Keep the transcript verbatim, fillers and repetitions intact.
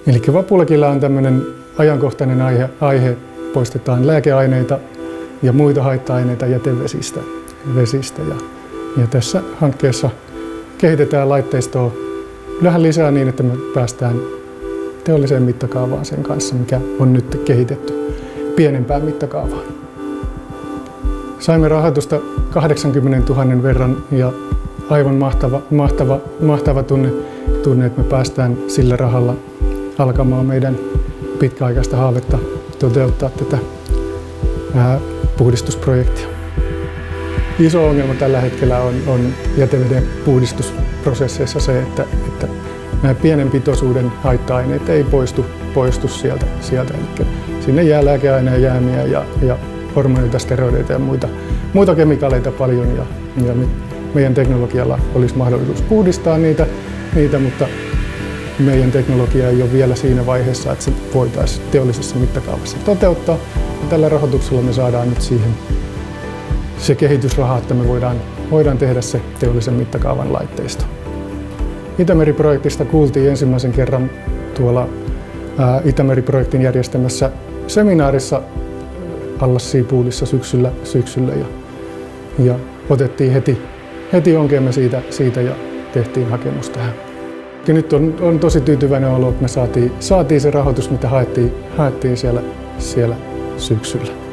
Eli Vapulakilla on tämmöinen ajankohtainen aihe, aihe, poistetaan lääkeaineita ja muita haitta-aineita jätevesistä. Vesistä. Ja, ja tässä hankkeessa kehitetään laitteistoa vähän lisää niin, että me päästään teolliseen mittakaavaan sen kanssa, mikä on nyt kehitetty pienempään mittakaavaan. Saimme rahoitusta kahdeksankymmentätuhatta verran ja aivan mahtava, mahtava, mahtava tunne, tunne, että me päästään sillä rahalla alkamaan meidän pitkäaikaista haavetta toteuttaa tätä ää, puhdistusprojektia. Iso ongelma tällä hetkellä on, on jäteveden puhdistusprosesseissa se, että, että nämä pienen pitoisuuden haitta-aineet ei poistu, poistu sieltä. sieltä. Eli sinne jää lääkeaineen jäämiä ja, ja hormoneita, steroideita ja muita, muita kemikaaleita paljon. Ja, ja meidän teknologialla olisi mahdollisuus puhdistaa niitä, niitä, mutta meidän teknologia ei ole vielä siinä vaiheessa, että se voitaisiin teollisessa mittakaavassa toteuttaa. Ja tällä rahoituksella me saadaan nyt siihen se kehitysraha, että me voidaan, voidaan tehdä se teollisen mittakaavan laitteisto. Itämeri-projektista kuultiin ensimmäisen kerran tuolla ää, Itämeri-projektin järjestämässä seminaarissa Allas-Seapoolissa syksyllä, syksyllä ja, ja otettiin heti, heti onkeemme siitä, siitä ja tehtiin hakemus tähän. Ja nyt on, on tosi tyytyväinen olo, että me saatiin, saatiin se rahoitus, mitä haettiin, haettiin siellä, siellä syksyllä.